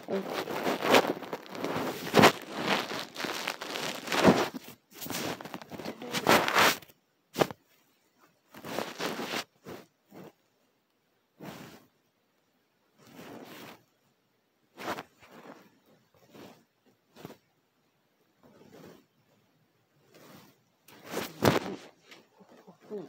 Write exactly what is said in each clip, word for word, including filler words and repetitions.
Yeah.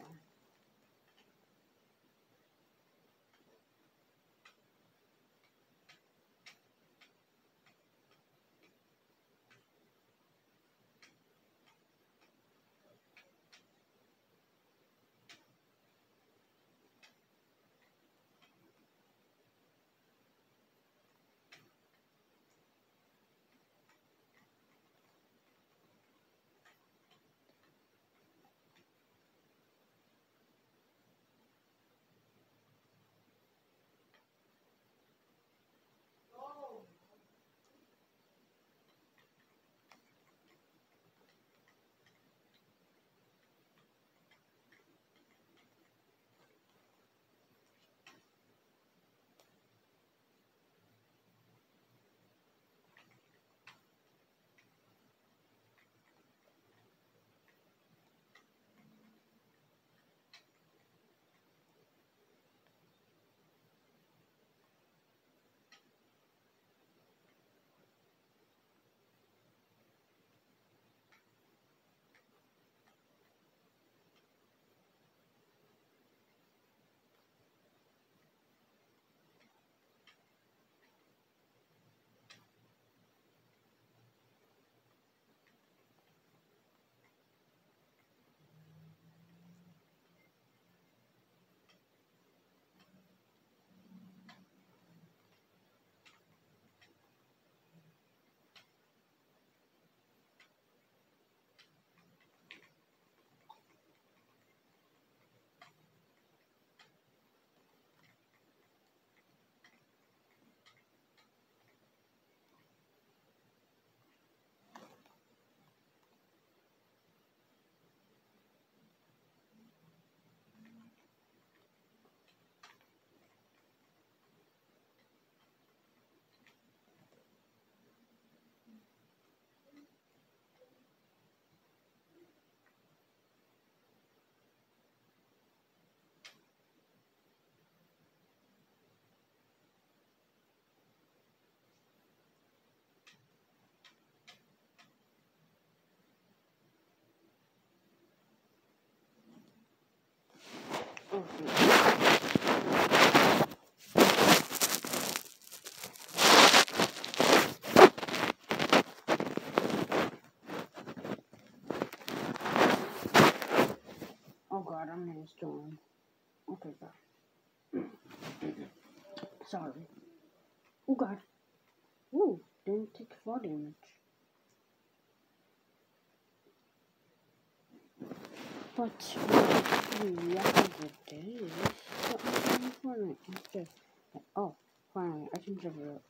Oh god, I'm in a storm. Okay, god. Sorry. Oh god. Ooh, didn't take four damage. But we have to get this. What am I doing? It's just. Oh, finally, I can figure it out.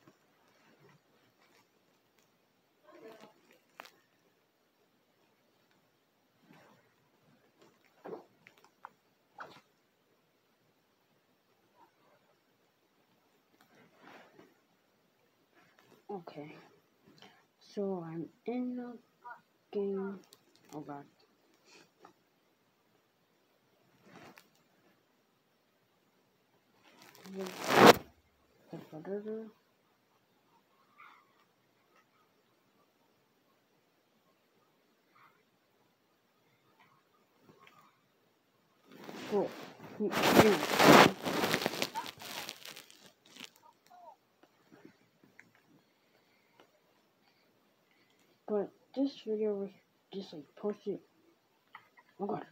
Okay, so I'm in the game. Oh god. Oh, yeah. But this video was just like posted. Oh god.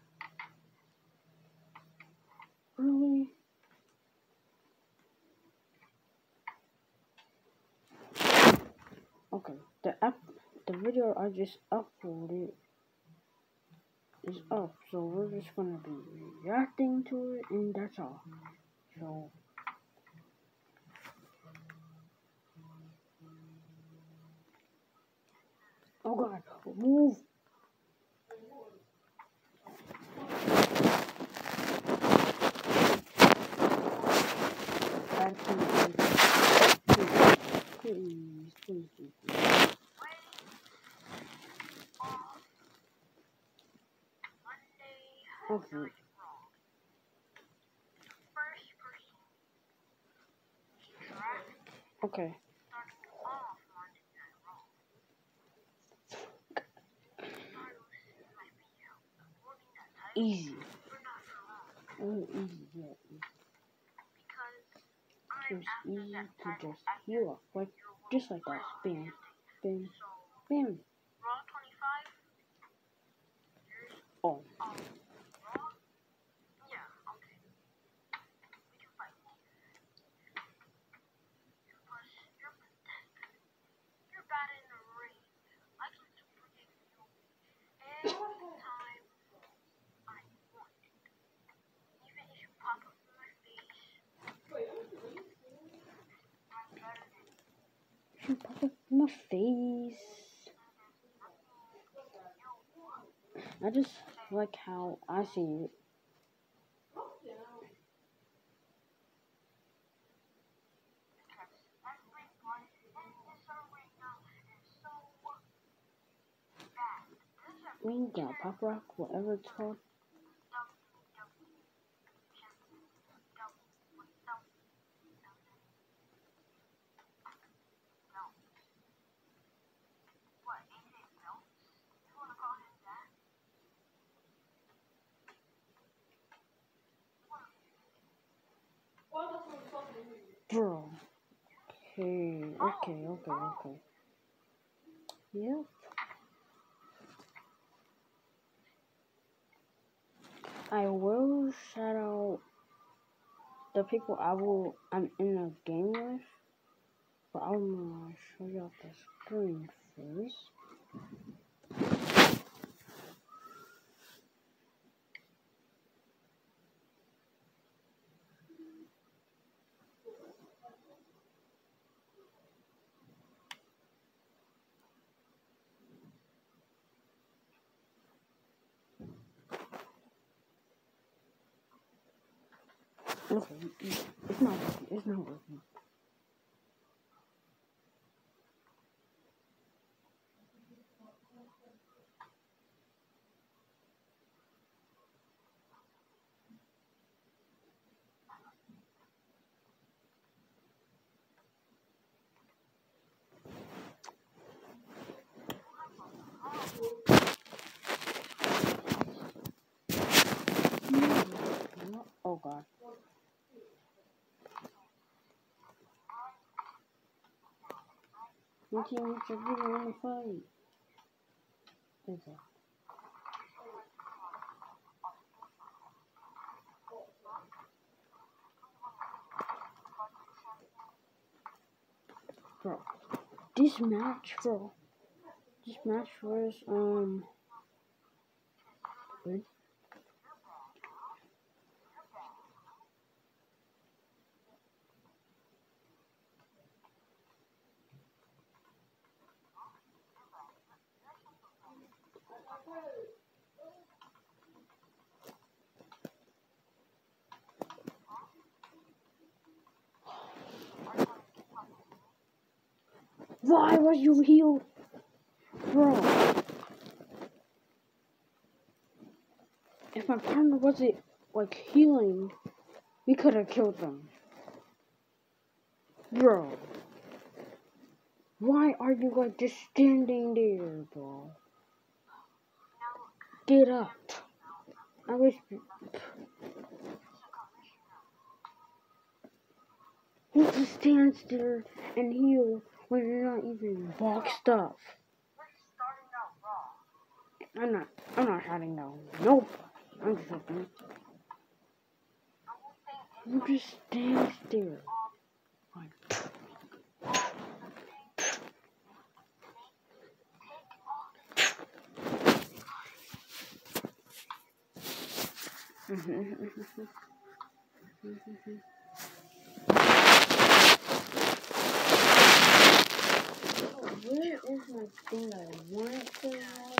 Really? Okay, the app, the video I just uploaded is up, so we're just gonna be reacting to it, and that's all. So, oh god, move! Please, please. Okay. Okay. Easy. Oh, easy, yeah. It's easy to just heal up, like just like that. Bam, bam, bam. Oh. You pop up in my face. I just like how I see it. We got pop rock, whatever it's called. Bro. Okay, okay, okay, okay. Yep. I will shout out the people I will I'm in a game with, but I'm gonna show you off the screen first. Okay, it's not working. It's not working. Oh god. My teammates are getting in the fight. There's a bro. This match, bro. This match was um good. Why was you healed, bro? If my partner wasn't like healing, we could have killed them, bro. Why are you like just standing there, bro? Get up. I wish. Who just stands there and heal when you're not even boxed up? I'm not. I'm not hiding now. Nope. I'm just looking. Who just stands there? Like. Where is my thing I want to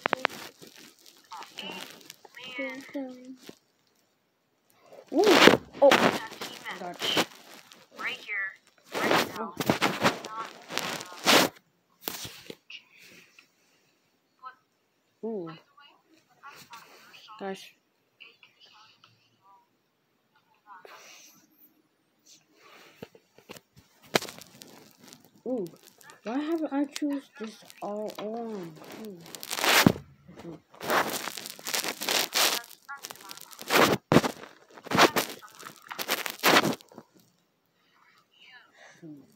Ooh. Oh, gotcha. Right here, right now. Ooh. Guys, Ooh, why haven't I choose this all along? Ooh. Hmm.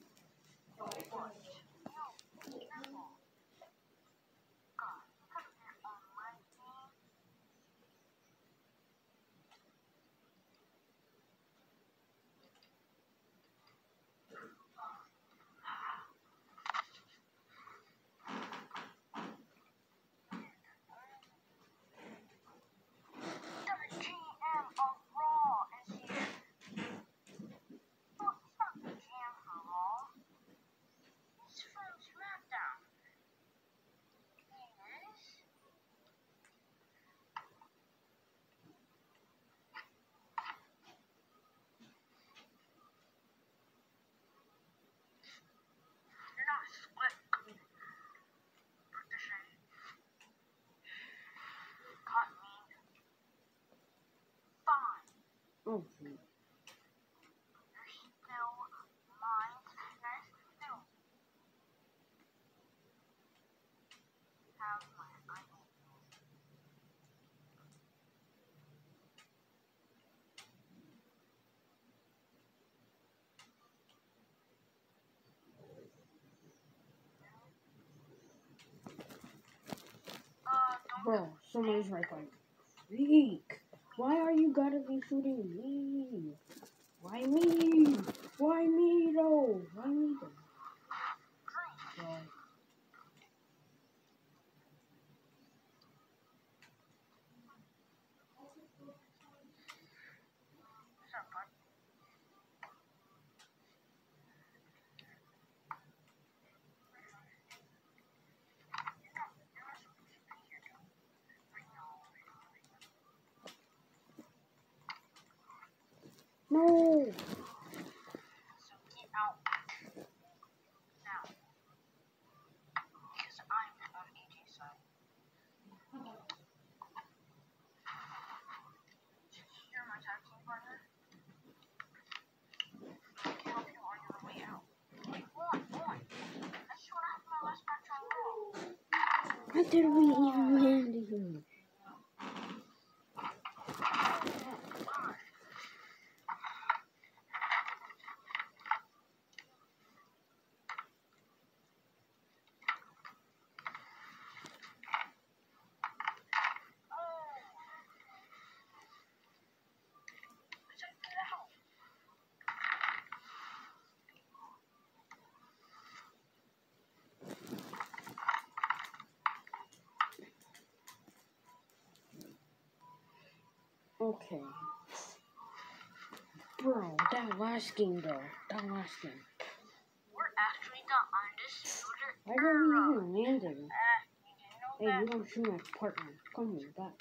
Oh, shoot. Bro, somebody's right by me. Freak! Why are you gotta be shooting me? Why me? Why me though? Why me though? Bro. No! So get out now. Because I'm on A J's side. You're my tag team partner. I can help you on your way out. Wait, hold on, hold on. I just want to have my last match on Raw. How did we even land here? Okay. Bro, that last game though. That last game. We're actually the undisputed Why did era. we even land it? Uh, you didn't know Hey, that? you don't shoot my partner. Come here, back.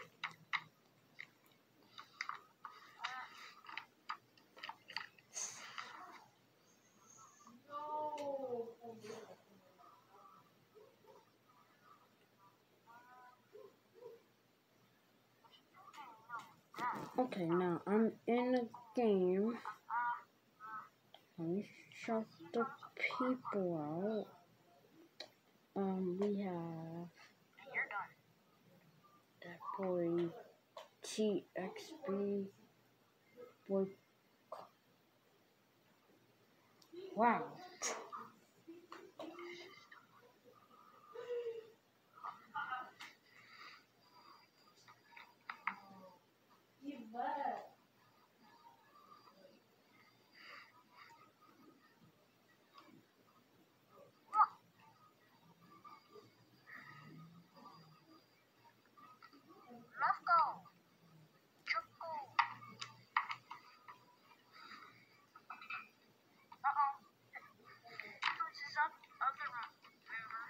Okay, now I'm in a game. Let me shout the people out. Um, we have And you're done. that boy T X B. Boy. Wow. Let's go. Choco. Uh-oh. Who's this up other room? Remember?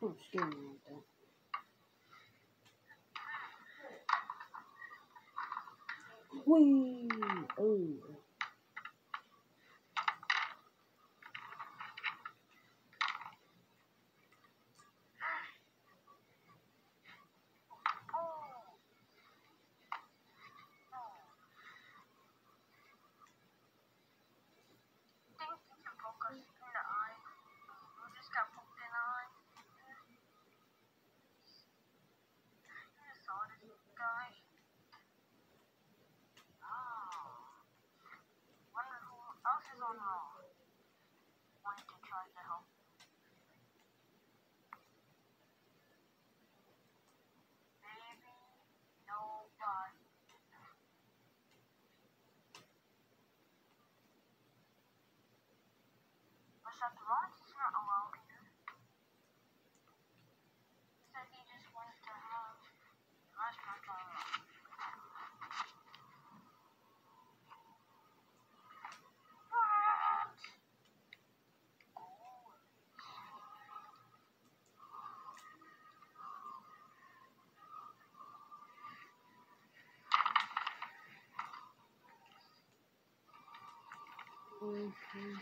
Don't scare me like that. Whee! Oh. That Ross is not allowed here. He said he just wanted to have restaurants on the What? Mm-hmm.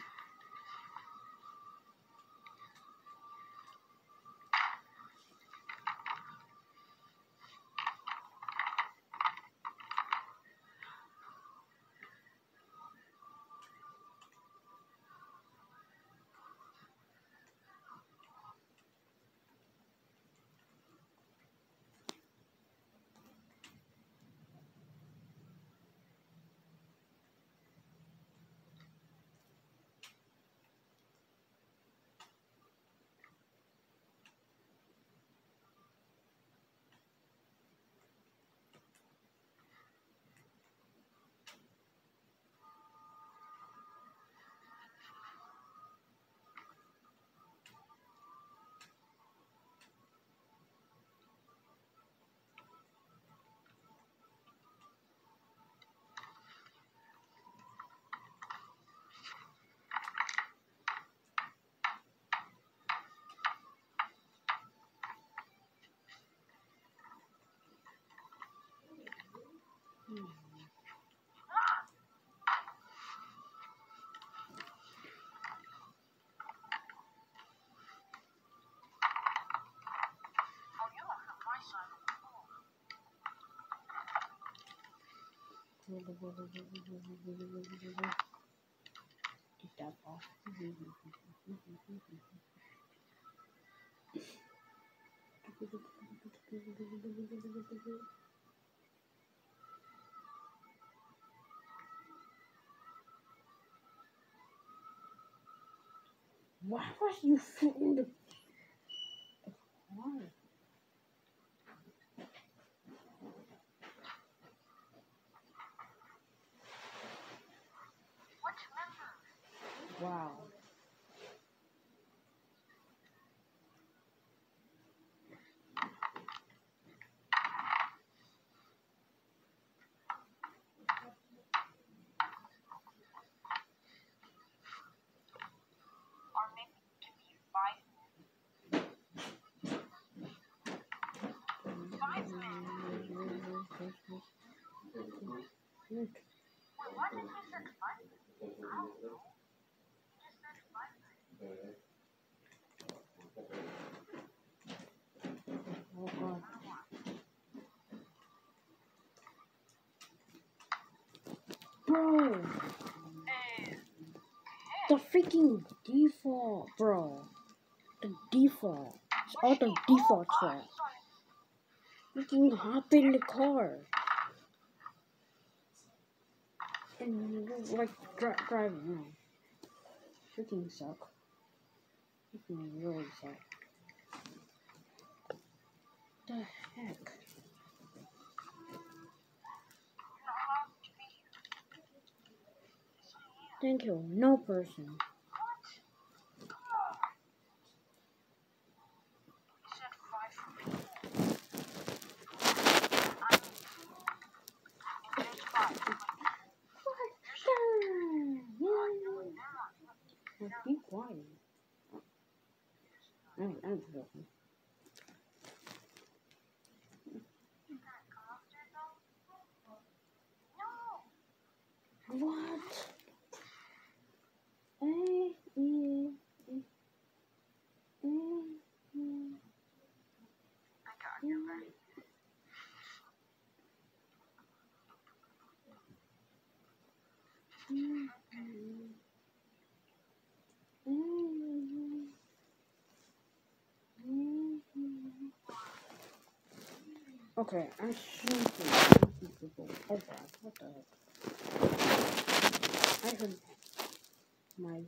Oh, you don't have my side of the floor. Get that off. Why was you in the car? Which member? Wow. Or maybe to be five men. Five men. Look. Wait, why did he say five men? I don't know. He just said five men. Oh god. Bro! The freaking default, bro. The default. It's all the default fault. Freaking hop in the car. And you like dri driving now. Freaking suck. Freaking really suck. The heck? Thank you. No person. Be quiet. I'm, I'm joking. What? Eh, eh, eh, eh, eh, I got you, buddy. eh, eh, eh, eh. Okay, I'm shooting people. Oh god, what the heck? I heard my.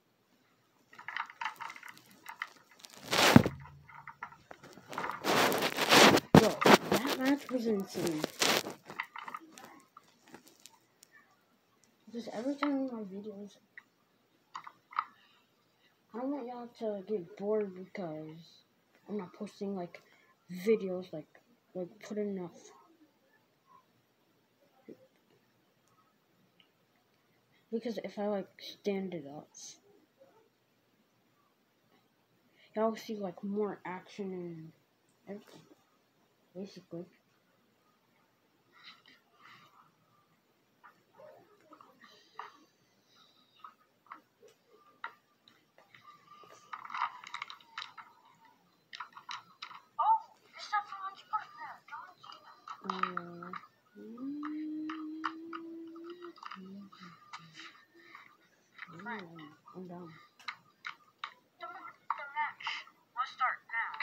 Bro, that match was insane. Because every time in my videos, I don't want y'all to get bored because I'm not posting like videos like like put enough. Because if I like stand it up, y'all see like more action and everything. Basically. Oh, this is everyone's partner. Don't you? Uh, mm, Right. I'm down. The, the match will start now.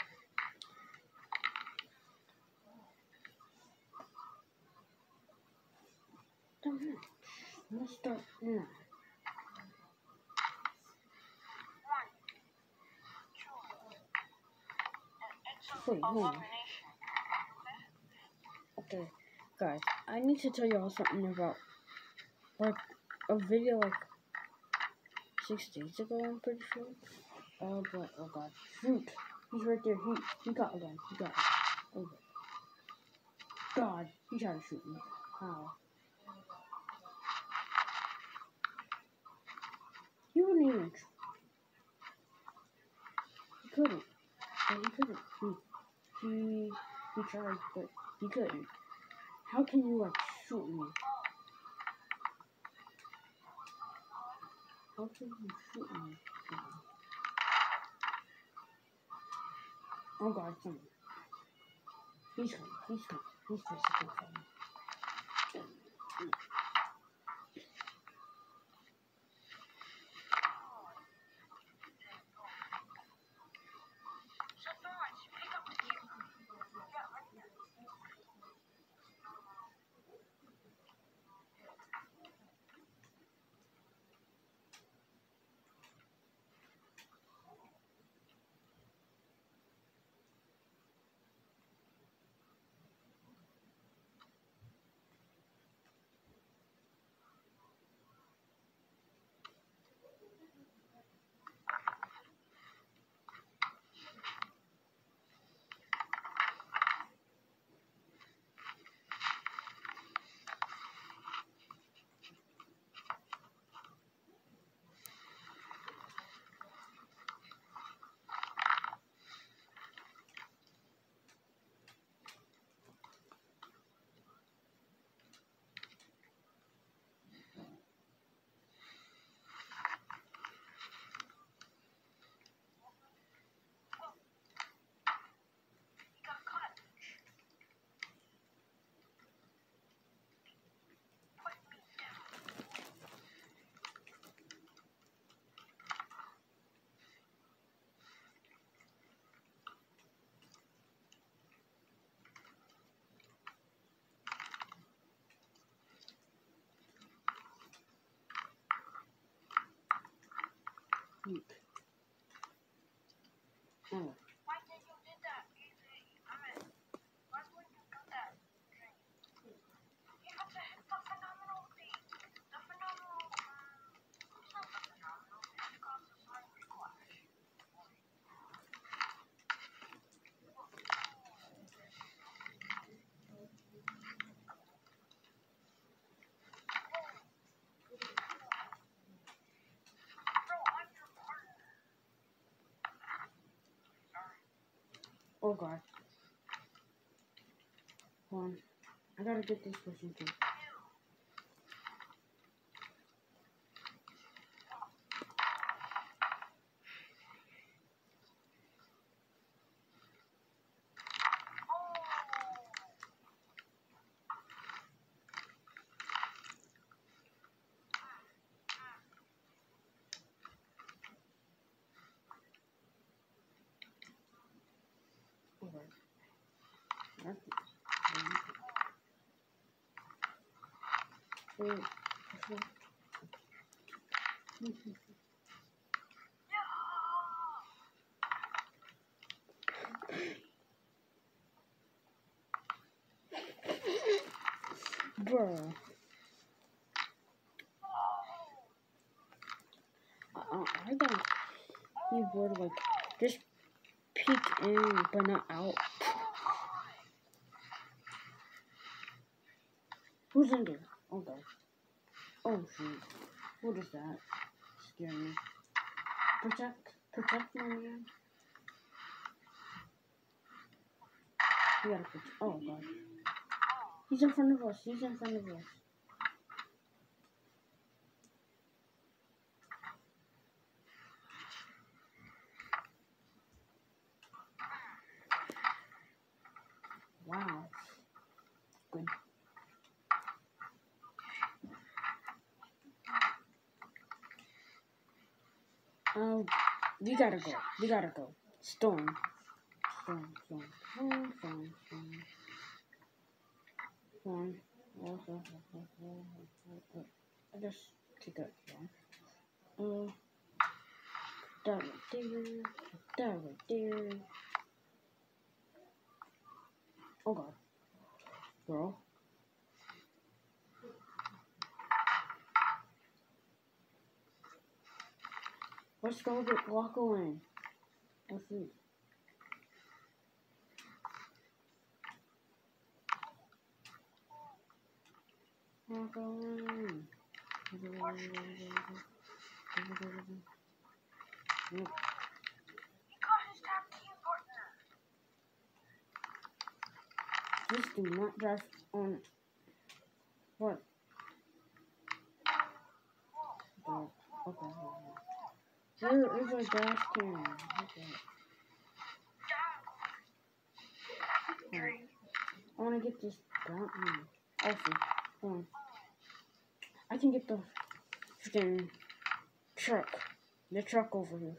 Don't know. Let's start now. One, two, and it's an Wait, hold on. elimination. Okay? Okay, guys, I need to tell y'all something about like a video like six days ago. I'm pretty sure. Oh, but oh god, shoot! He's right there. He he got again. He got. Oh god, he tried to shoot me. How? He wouldn't even. He couldn't. But he couldn't. He he he tried, but he couldn't. How can you like shoot me? How can you shoot me? Oh god, someone. He's coming. He's coming. He's basically coming. So, Thorns, pick up the cue. Yeah, right there. You got caught. Put me down. Weak. Oh. Why did you do that? I mean, why would you do that? You have to hit the phenomenal thing. The phenomenal, um, it's not the phenomenal, it's called the Sniper Clash. Bro, I'm your partner. Sorry. Oh god. Hold on. I gotta get this person too. Wait. Bro. Uh, I got keyboard like just peek in but not out. Who's in there? Oh god. Oh shoot. What is that? Scare me. Protect protect my man. We gotta protect. Oh god. He's in front of us. He's in front of us. Wow. Good. Um, we gotta go. We gotta go. Storm. Storm, storm, storm, storm, storm. Storm. I just take that storm. Uh, that right there. That right there. Oh god. Bro. Let's go get walk away. Let's see. Walk away. Yep. Just do not drive on what? Oh, okay, okay. Where is our gas can? Okay. Right. I wanna get this down. Also, hold on. I can get the freaking truck. The truck over here.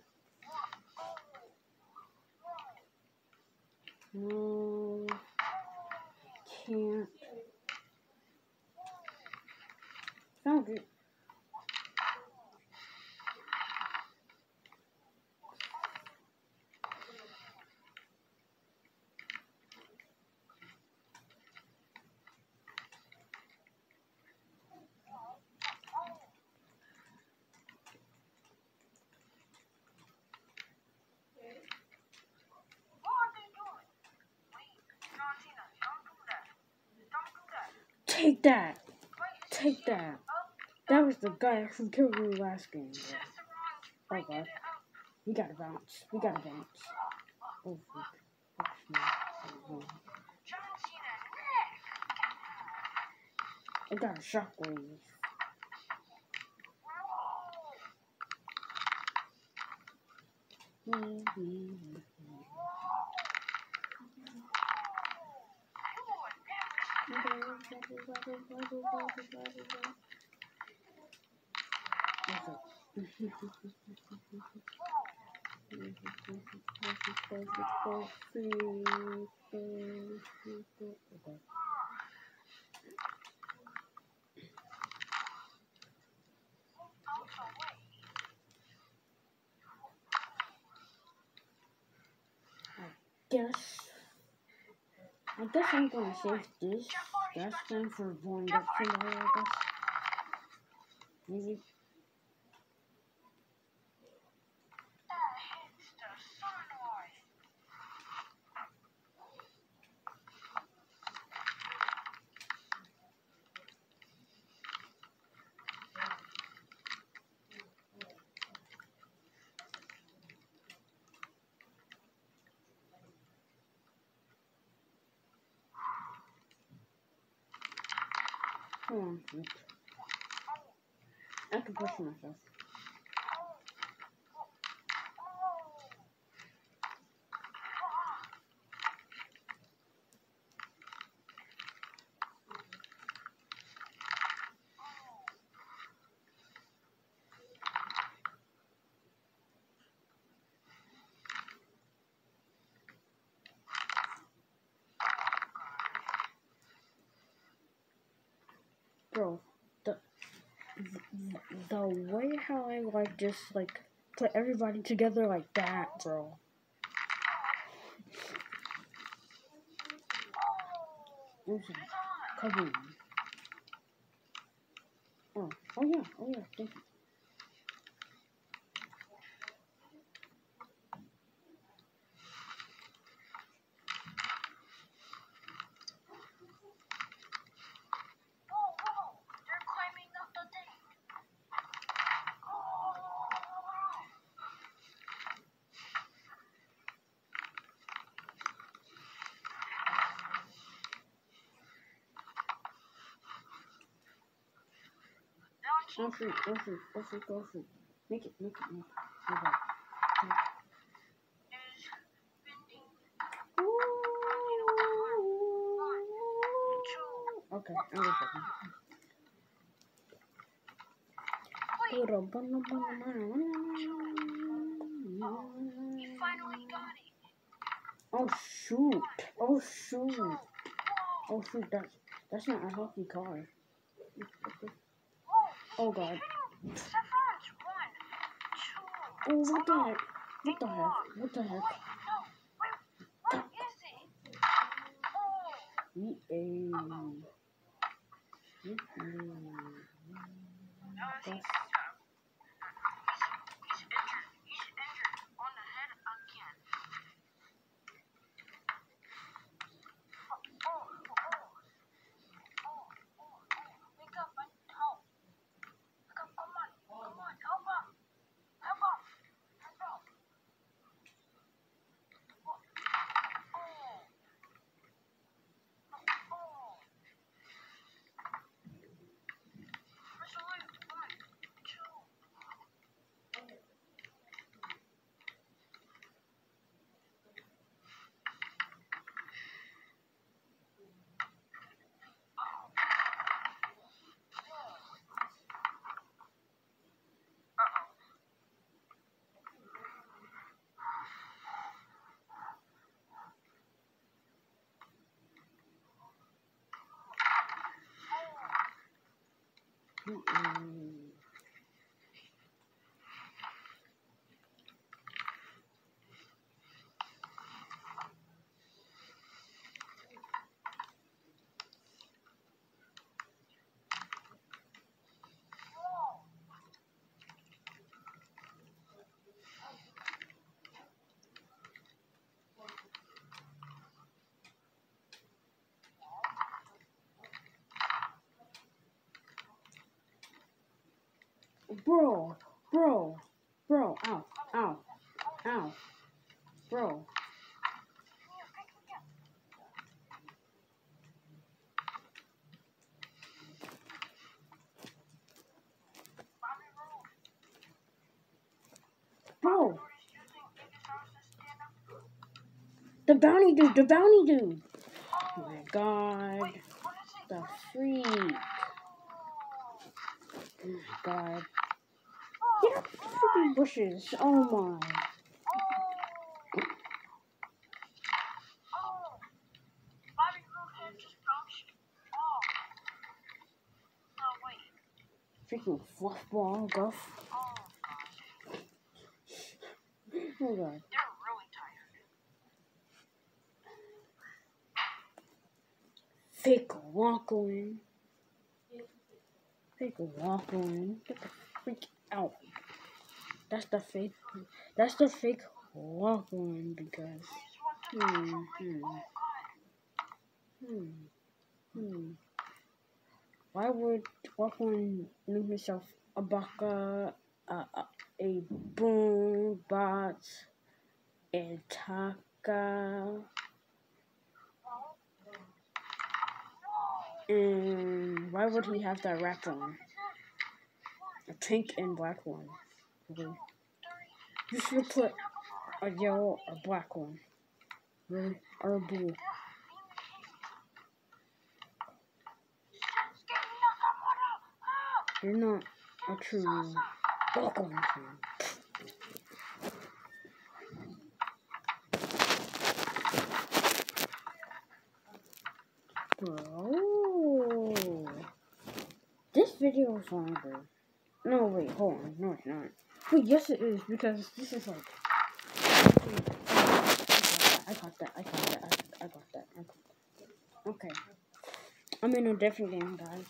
No, can't. Found it. Take that! Take that! That was the guy who killed me last game. Bro. Oh god. We gotta bounce. We gotta bounce. Oh fuck. Oh, I got a shockwave. Guess I guess I'm gonna save this gas thing for blowing up somebody, I guess. Maybe. Hold on, wait. I can push myself. Bro, the the way how I like just like put everybody together like that, bro. Awesome. Kaboom. Oh, oh yeah, oh yeah, thank you. Go free, go free, go free, go free. Make it, make it, make it. Make it. Okay, I'm gonna put You finally got it. Oh shoot! Oh shoot! Oh shoot! That's that's not a healthy car. Oh god! Oh what the heck? What the heck? What the heck? What is it? E A. That's Mm-mm. Bro, bro, bro, ow, ow, ow, bro. Bro, the bounty dude, the bounty dude. Oh my god, the freak. Oh my god. Get up the freaking bushes. Oh my. Freaking fluff ball, guff. Oh god. Fake walking. Fake walking. Get the freak out. That's the fake. That's the fake walking because. Hmm. Hmm. Hmm. Hmm. Why would Walkman name himself a baka, a, a, a boom bot, a taka, and why would he have that wrap on? A pink and black one. Really? You should put a yellow or black one. Really? Or a blue. You're not a true Pokemon fan. Bro, this video is longer. No, wait, hold on. No, it's not. Wait, yes, it is because this is like. I got that. I got that. I got that. I got that. I got that. Okay. I'm in a different game, guys.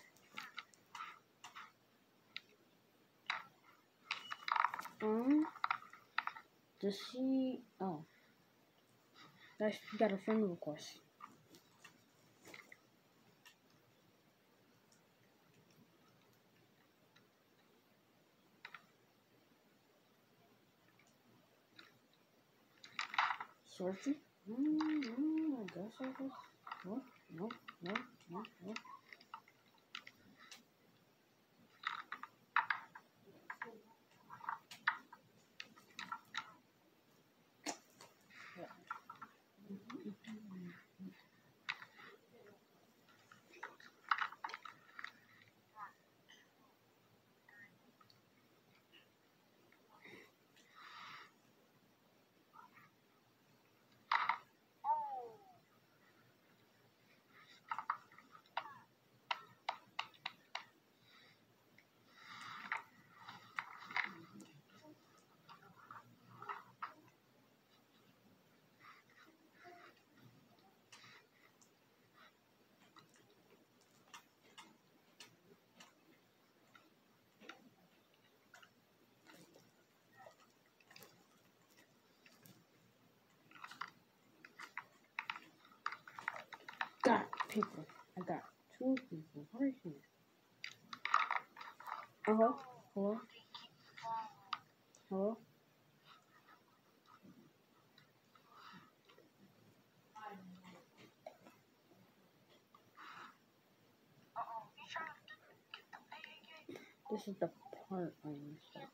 Um, to see. Oh. Guys, we got a friend request. Searching? Mm, mm, I guess I guess. No, no, no, no, no. Got people. I got two people right here. Uh huh. Hello? Hello? This is the part I missed out.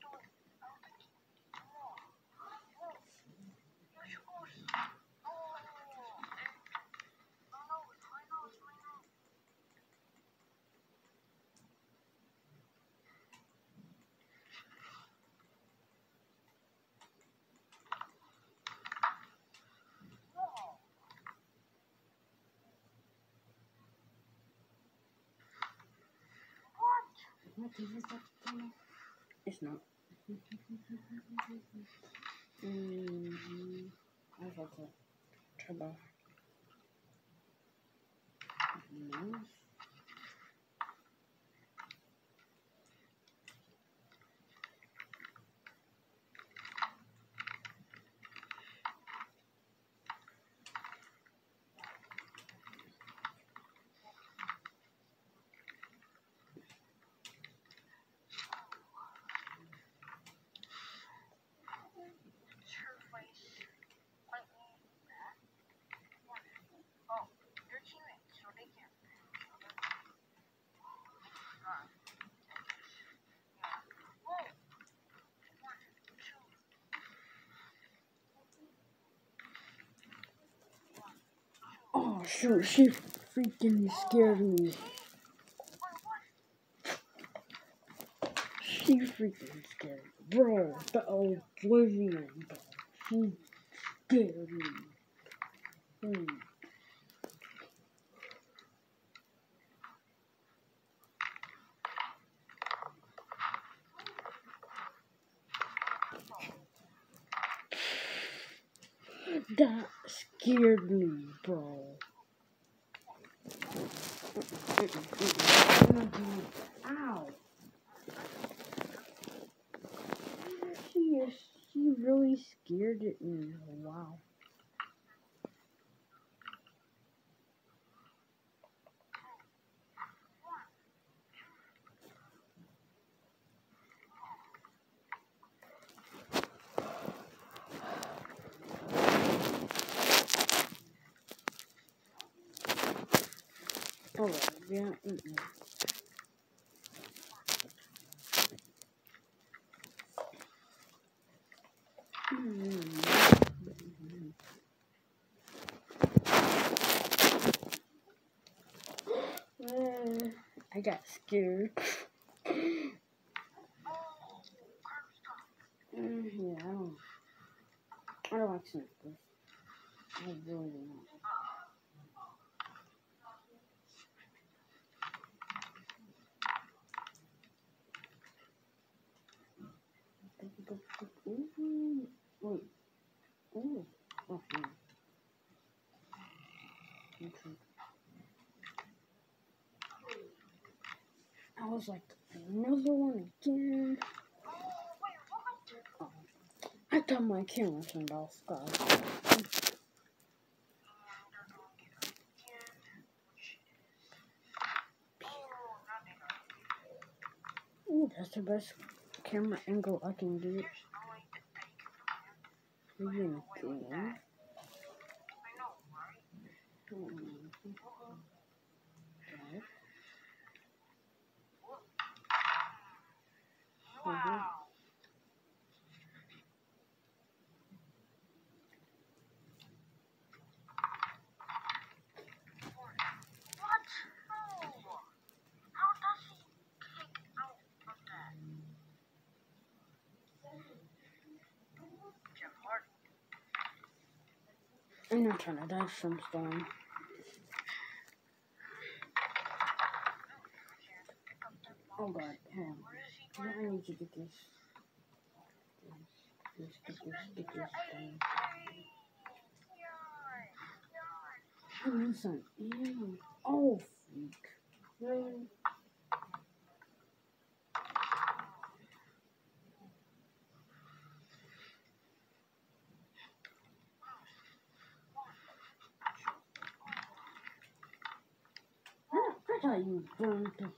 What is that thing? It's not. mm, I forgot. Trouble. No. Oh shoot, she freaking scared me. She freaking scared me. Bro, the oblivion, bro. She scared me. Hmm. That scared me, bro. Ow. She is, she really scared at me. Wow. Alright, yeah, mm-mm. Mm-hmm. Uh, I got scared. Mm, yeah, I don't. I don't like snippers. I really don't. I was like, another one again. Oh, I thought my camera turned off, guys. Ooh, that's the best camera angle I can get. Again, again. Wow. What? No. How does he kick out of that? Jeff Hardy. I'm not trying to dodge some storm. Oh god, hang on. I need to get this. This, get this, get this thing. I need some ammo. Oh, freak. Really? I thought you burned the head.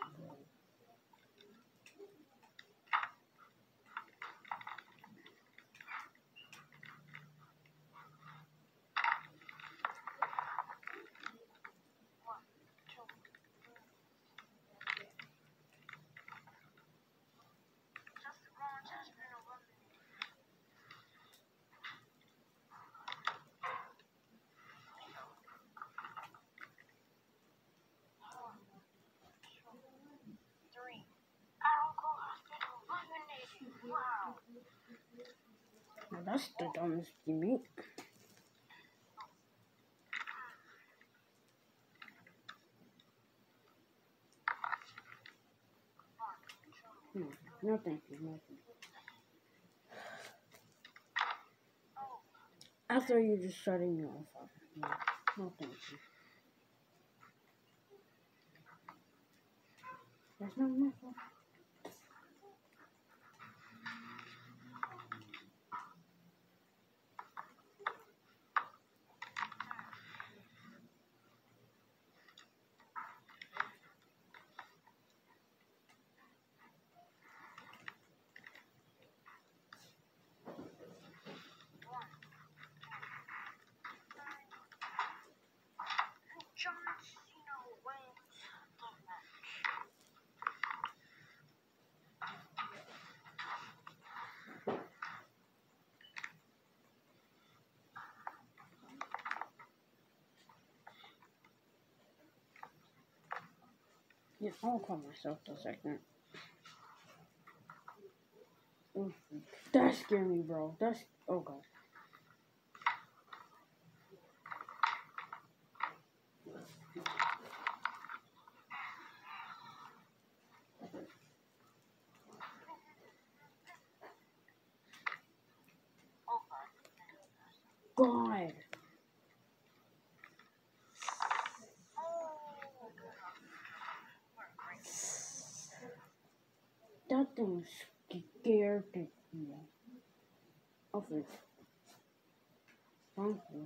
Wow. Now that's the dumbest you meet. Hmm. No thank you, no thank you. After you just shutting me off. No, no thank you. That's not my fault. John Cena wins the match. Yeah, I'll call myself the second. Oh, that scared me, bro. That's oh god. God. That thing scared me. Of it. Thank you.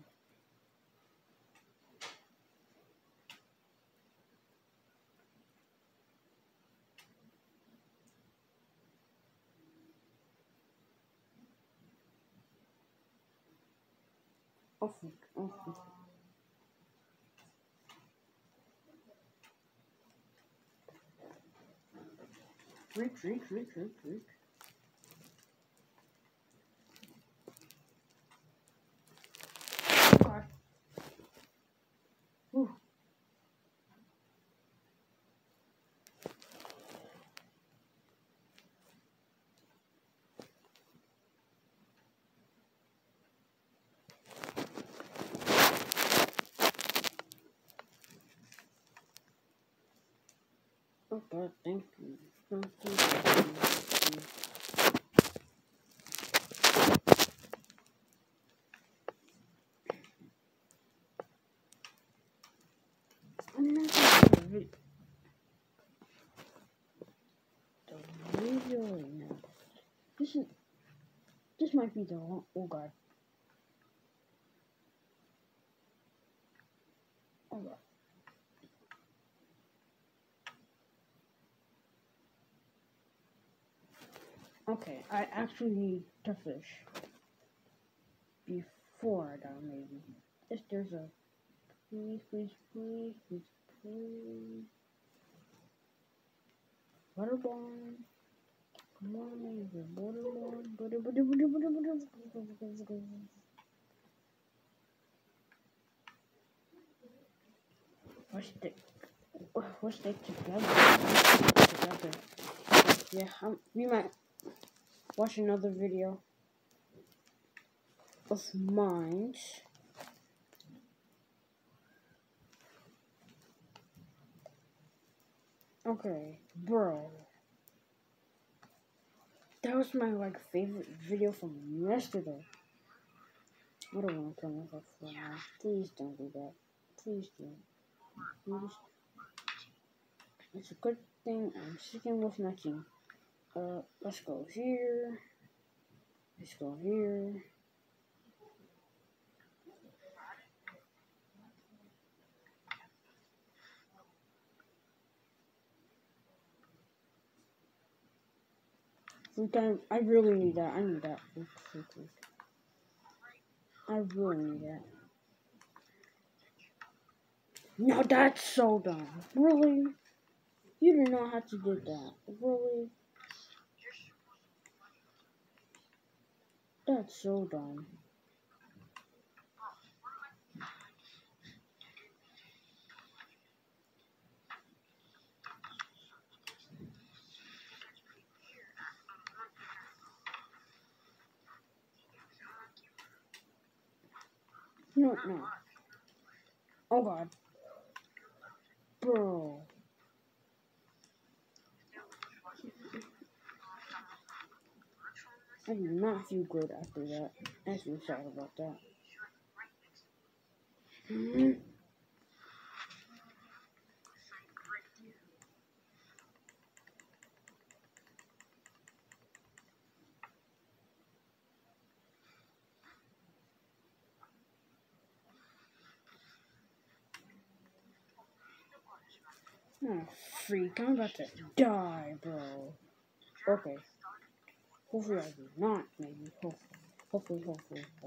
Off it. Off it. Reach, reach, reach, reach, reach. God. Whew. Oh god, thank you. Thank you. Thank you. I'm not gonna read. video right now. This is this might be the wrong. Oh god. Oh god. Okay, I actually need to fish before I die, maybe. If there's a please, please, please, please, please. Water bomb. Come on, the water bomb. Butter, butter, butter, butter, butter. Let's stick. Let's stick together. Together. Yeah, um, we might watch another video of mine. Okay, bro. That was my like favorite video from yesterday. I don't want to kill myself for now. Please don't do that. Please don't. Please. It's a good thing I'm sticking with my team. Uh, let's go here. Let's go here. Okay, I really need that. I need that. I really need that. Now that's so dumb. Really? You do not have to do that. Really? That's so dumb. No, no. Oh god. Bro. I do not feel good after that. I feel sad about that. Mm-hmm. Oh, freak. I'm about to die, bro. Okay. Hopefully I do not, maybe. Hopefully. Hopefully, hopefully, hopefully.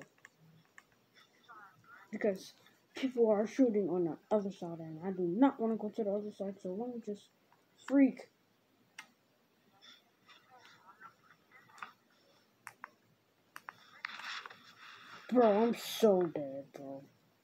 Because people are shooting on the other side, and I do not want to go to the other side, so let me just freak. Bro, I'm so dead, bro.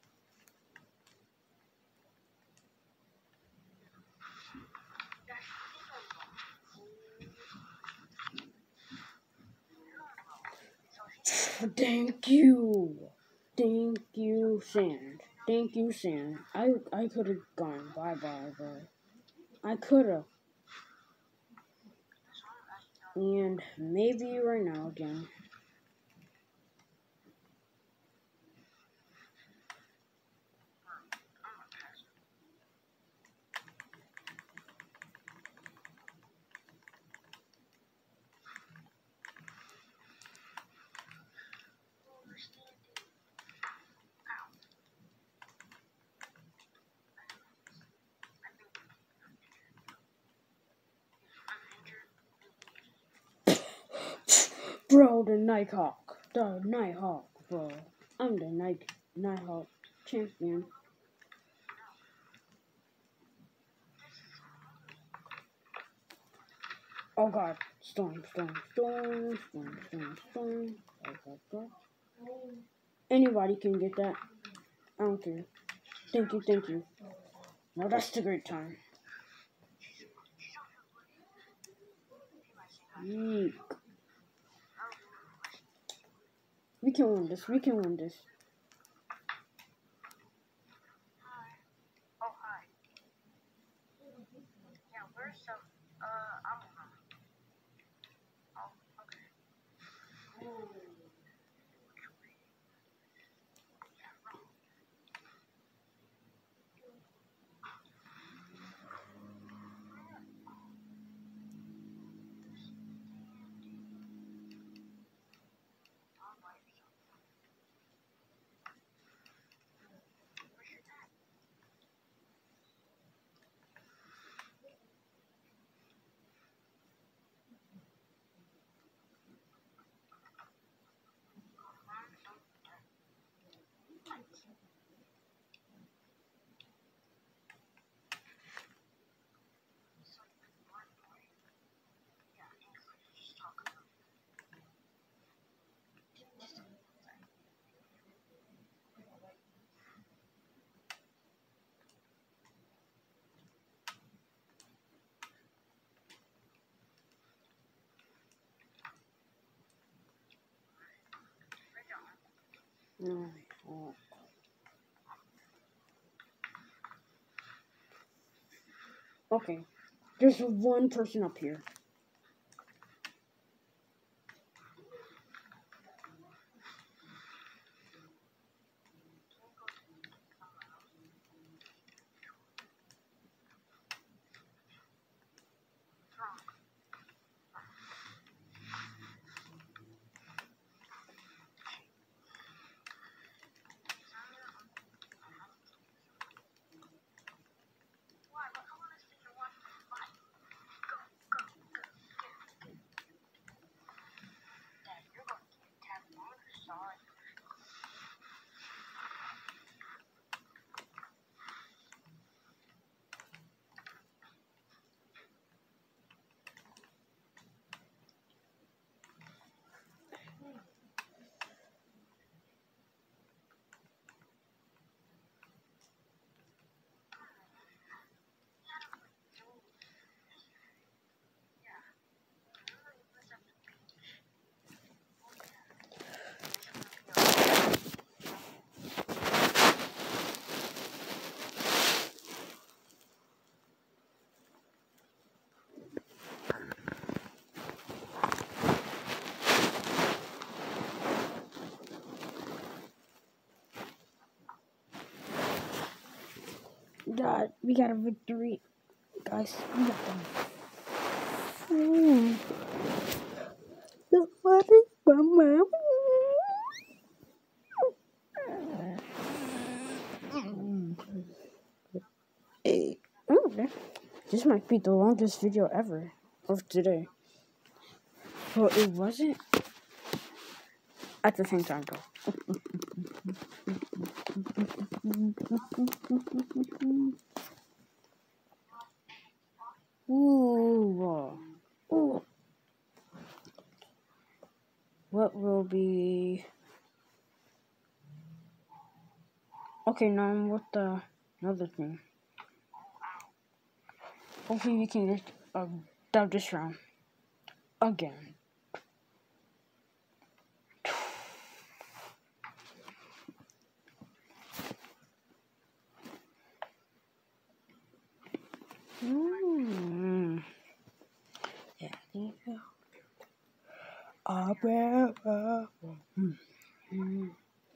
Thank you. Thank you, Sand. Thank you, Sand. I I could have gone bye-bye, bro. I could have. And maybe right now again. Bro, the Nighthawk. The Nighthawk, bro. I'm the Night Nighthawk champion. Oh god. Storm, storm, storm, storm, storm, storm. Oh god, god. Anybody can get that. I don't care. Thank you, thank you. Now that's the great time. Yeek. We can win this. We can win this. Oh, hi. Yeah, where's some, uh, I'm, oh, okay. No. Oh. Okay. There's one person up here. God, we got a victory. Guys, we got them. Mm. The water from my Hey. Okay. This might be the longest video ever of today. But it wasn't at the same time though. Ooh. Ooh. What will be... Okay, now I'm with the another thing. Hopefully we can get uh, dub this round. Again. Mm. Yeah, there you go. Ah, well, uh, mm. Mm.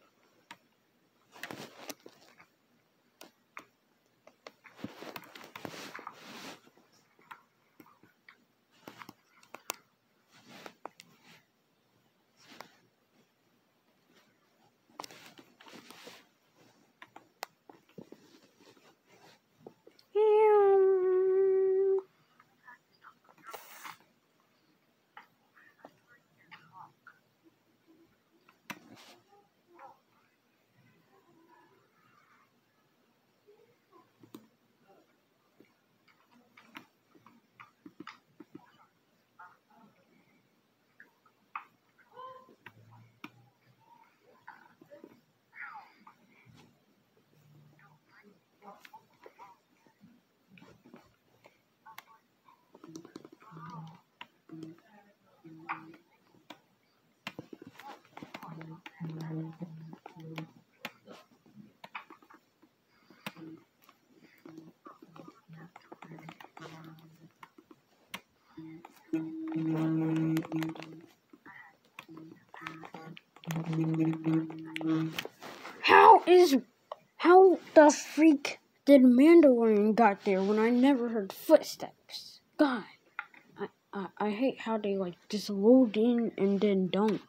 How is... How the freak did Mandalorian got there when I never heard footsteps? God. I, I, I hate how they like just load in and then don't.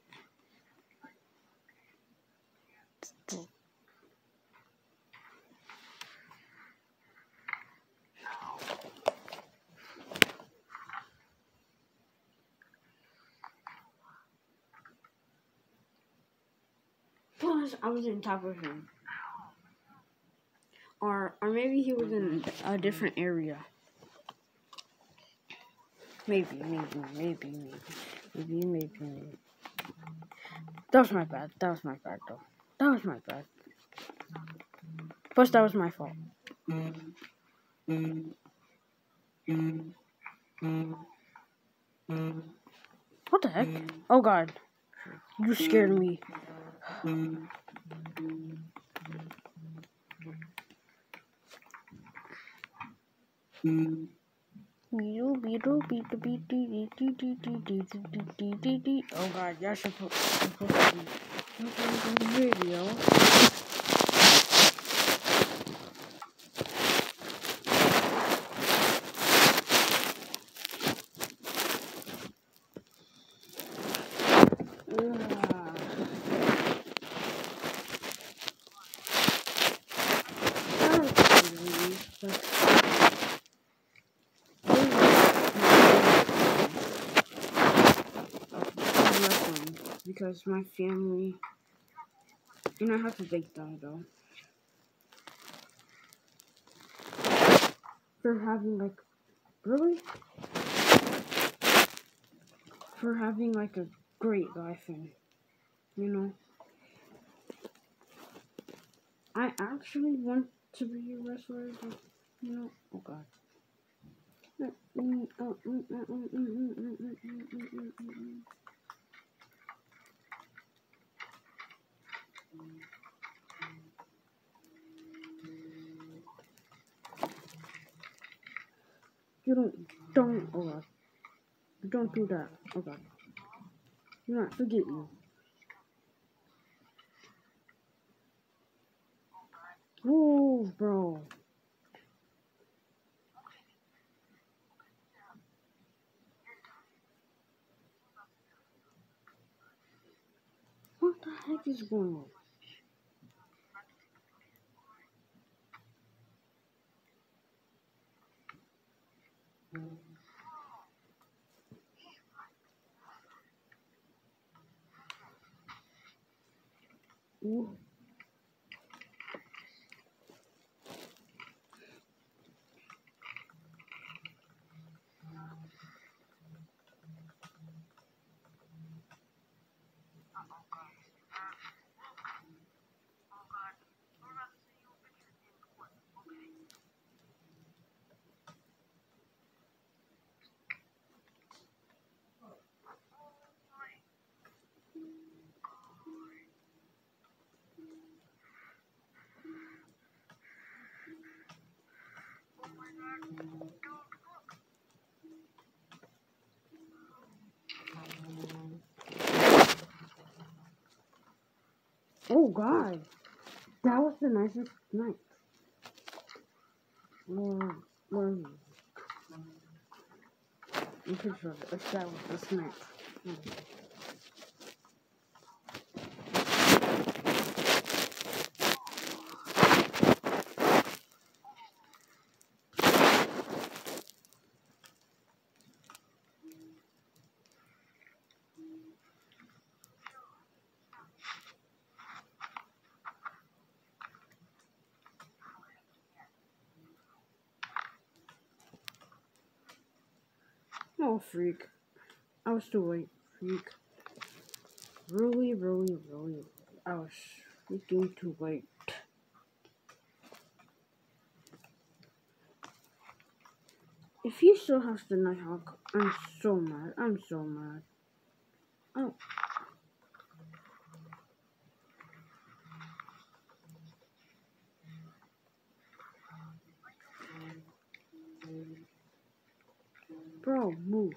Plus, I was on top of him. Or, or maybe he was in a different area. Maybe, maybe, maybe, maybe, maybe, maybe, maybe. That was my bad. That was my bad, though. That was my bad. Plus, that was my fault. What the heck? Oh, God. You scared me. Oh god, you're supposed, supposed to be looking at the video. Because my family, and I have to thank them though for having like really for having like a great life, and you know, I actually want to be a wrestler, but you know, oh god. You don't, don't, oh god. Don't do that, oh god. Do not forget you. Move, bro. What the heck is going on? Ooh. Oh god, that was the nicest night. Or, or, I'm pretty sure that that was the snack. Oh, freak. I was too late, freak. Really, really, really. I was freaking too late. If he still has the Nighthawk, I'm so mad. I'm so mad. Oh. Bro, move.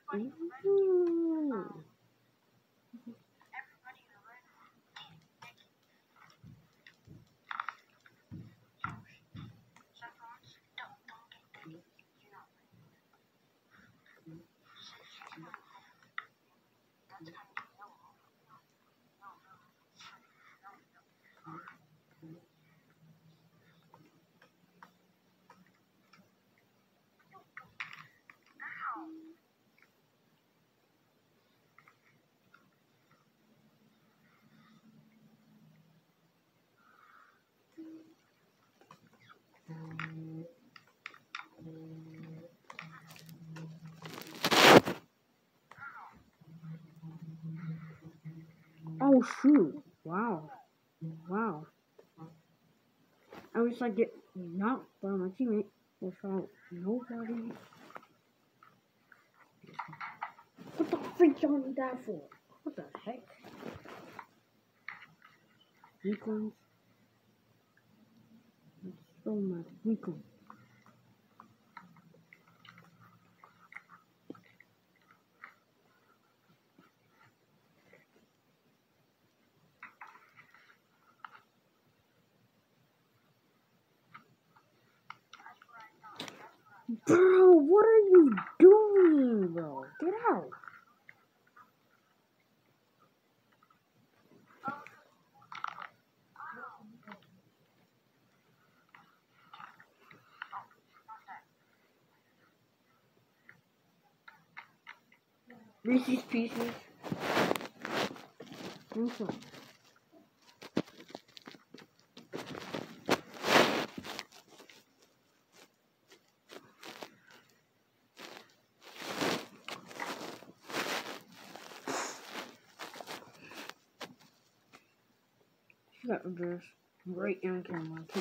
everybody already Ooh. um everybody already Sometimes don't don't get dicky, you know. That's kind of no no no no no. Ow. Oh shoot! Wow! Wow! I was like get knocked by my teammate without nobody. What the freak y'all need that for? What the heck? Weaklings. So much weakling. Bro, what are you doing, bro? Get out. Reese's Pieces. What's up? She got this right on camera, too.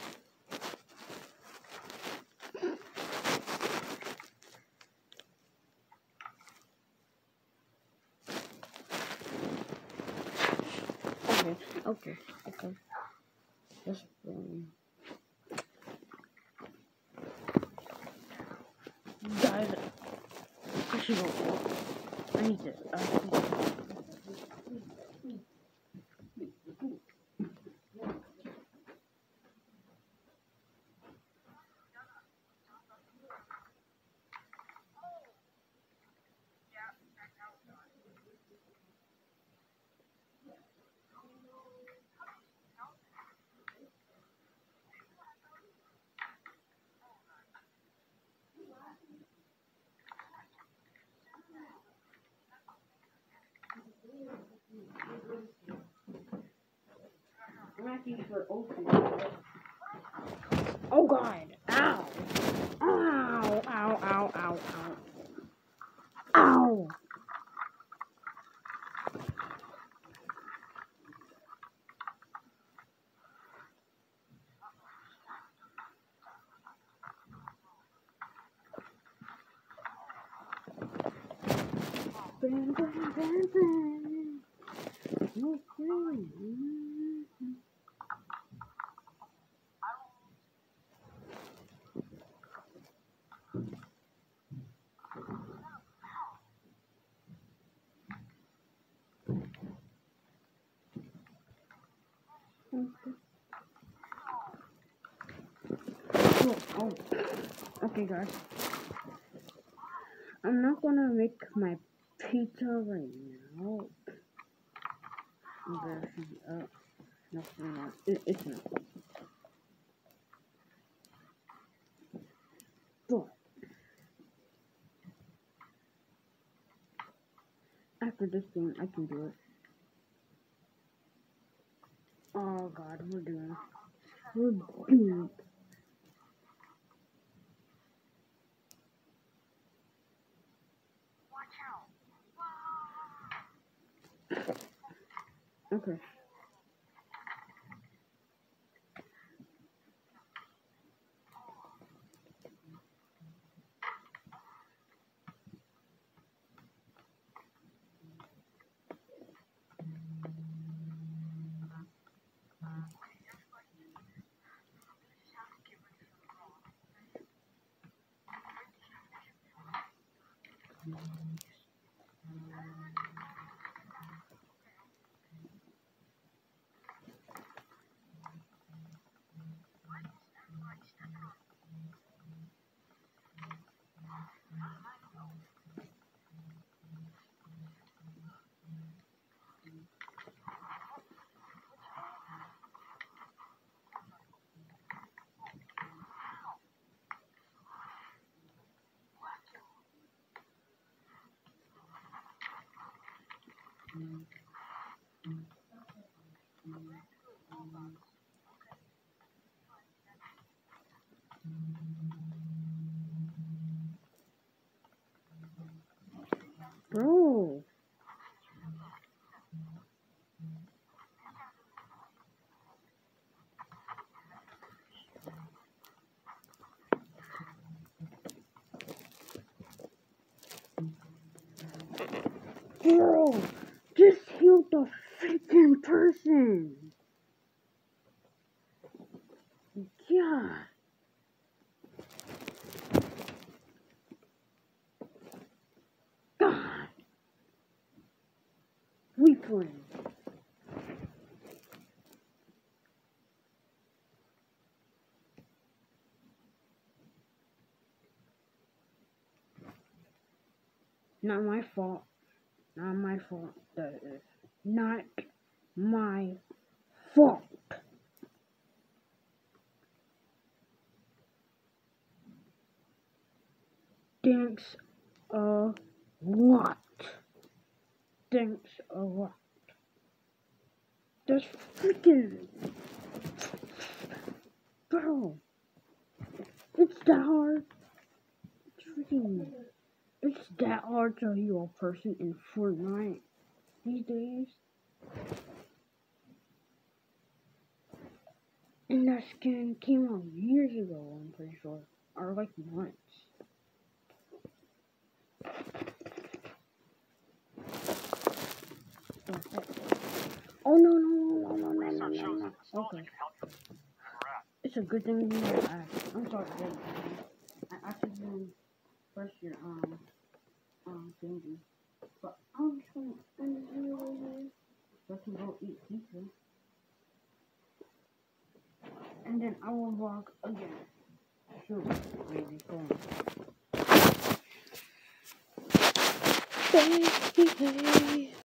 Okay, okay, okay. Just um, guys, I should go. I need this. I need this. I'm asking for open. Oh god! Ow! Ow! Ow! Ow! Ow! Ow! Ow! Bam, bam, bam, bam. Okay. Oh, oh. Okay, guys. I'm not gonna make my pizza right now. I'm gonna heat it up. No, it's not. It, it's not. But after this game, I can do it. Oh god, we're doing. We're doing. Watch out. Okay. Bro. Bro, just heal the freaking person. Yeah. God. Weakling. Not my fault. Not my fault. That is not my fault. Thanks a lot. Thanks a lot. That's freaking. Bro. It's that hard. It's freaking. It's that hard to heal a person in Fortnite these days. And that skin came out years ago, I'm pretty sure. Or like months. Oh no no no no no no no no. Okay. It's a good thing you know I I'm sorry, baby. I actually been first year um um changing. But I'm just gonna end this video right here so I can go eat pizza. And then I will vlog again. Sure, baby, go on. Baby.